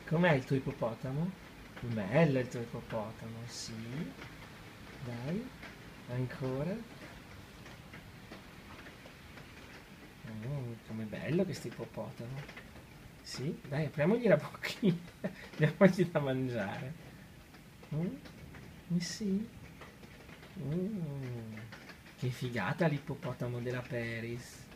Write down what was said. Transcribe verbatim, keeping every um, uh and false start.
Com'è il tuo ippopotamo? Bello il tuo ippopotamo, sì. Dai, ancora. Oh, com'è bello questo ippopotamo. Sì, dai, apriamogli la bocchina. Diamogli da mangiare. Mm? Eh sì. Mm. Che figata l'ippopotamo della Paris.